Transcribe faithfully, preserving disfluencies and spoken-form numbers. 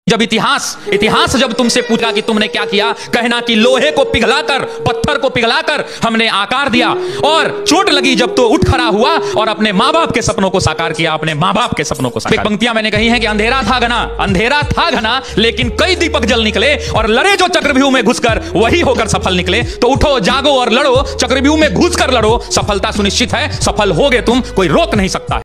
जब इतिहास इतिहास जब तुमसे पूछा कि तुमने क्या किया, कहना कि लोहे को पिघलाकर, पत्थर को पिघलाकर हमने आकार दिया, और चोट लगी जब तो उठ खड़ा हुआ और अपने माँ बाप के सपनों को साकार किया, अपने माँ बाप के सपनों को साकार। पंक्तियां मैंने कही हैं कि अंधेरा था घना, अंधेरा था घना, लेकिन कई दीपक जल निकले और लड़े जो चक्रव्यूह में घुसकर वही होकर सफल निकले। तो उठो जागो और लड़ो, चक्रव्यूह में घुसकर लड़ो, सफलता सुनिश्चित है, सफल होगे तुम, कोई रोक नहीं सकता है।